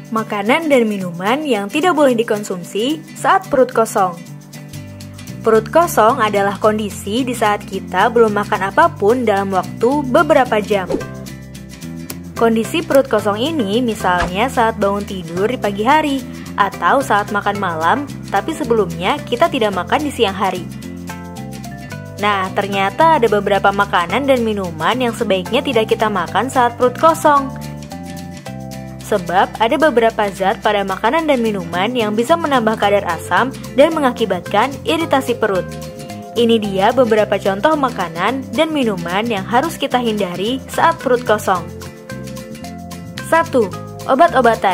Makanan dan minuman yang tidak boleh dikonsumsi saat perut kosong. Perut kosong adalah kondisi di saat kita belum makan apapun dalam waktu beberapa jam. Kondisi perut kosong ini misalnya saat bangun tidur di pagi hari atau saat makan malam, tapi sebelumnya kita tidak makan di siang hari. Nah, ternyata ada beberapa makanan dan minuman yang sebaiknya tidak kita makan saat perut kosong. Sebab ada beberapa zat pada makanan dan minuman yang bisa menambah kadar asam dan mengakibatkan iritasi perut. Ini dia beberapa contoh makanan dan minuman yang harus kita hindari saat perut kosong. 1. Obat-obatan.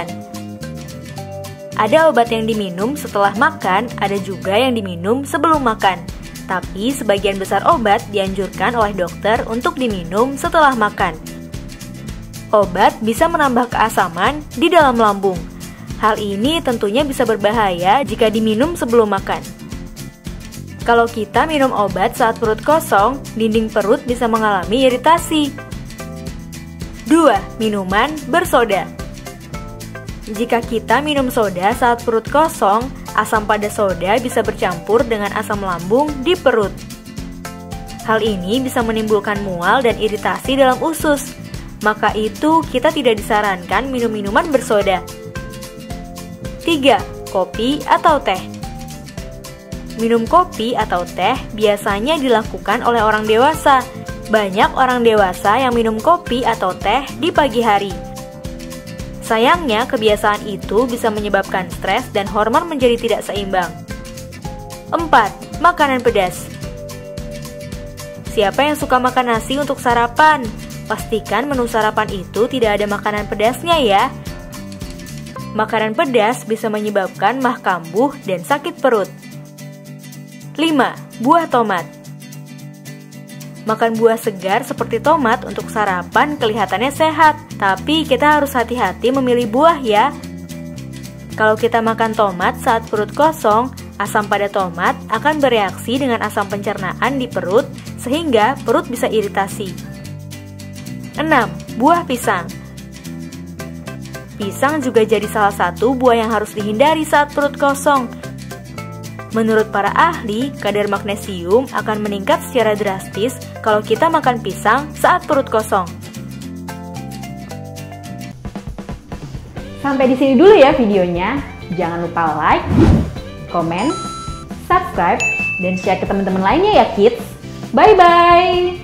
Ada obat yang diminum setelah makan, ada juga yang diminum sebelum makan. Tapi sebagian besar obat dianjurkan oleh dokter untuk diminum setelah makan. Obat bisa menambah keasaman di dalam lambung. Hal ini tentunya bisa berbahaya jika diminum sebelum makan. Kalau kita minum obat saat perut kosong, dinding perut bisa mengalami iritasi. 2. Minuman bersoda. Jika kita minum soda saat perut kosong, asam pada soda bisa bercampur dengan asam lambung di perut. Hal ini bisa menimbulkan mual dan iritasi dalam usus. Maka itu kita tidak disarankan minum minuman bersoda. 3. Kopi atau teh. Minum kopi atau teh biasanya dilakukan oleh orang dewasa. Banyak orang dewasa yang minum kopi atau teh di pagi hari. Sayangnya, kebiasaan itu bisa menyebabkan stres dan hormon menjadi tidak seimbang. 4. Makanan pedas. Siapa yang suka makan nasi untuk sarapan? Pastikan menu sarapan itu tidak ada makanan pedasnya ya. Makanan pedas bisa menyebabkan mah kambuh dan sakit perut. 5. Buah tomat. Makan buah segar seperti tomat untuk sarapan kelihatannya sehat, tapi kita harus hati-hati memilih buah ya. Kalau kita makan tomat saat perut kosong, asam pada tomat akan bereaksi dengan asam pencernaan di perut sehingga perut bisa iritasi. 6. Buah pisang. Pisang juga jadi salah satu buah yang harus dihindari saat perut kosong. Menurut para ahli, kadar magnesium akan meningkat secara drastis kalau kita makan pisang saat perut kosong. Sampai di sini dulu ya videonya. Jangan lupa like, komen, subscribe, dan share ke teman-teman lainnya ya kids. Bye-bye!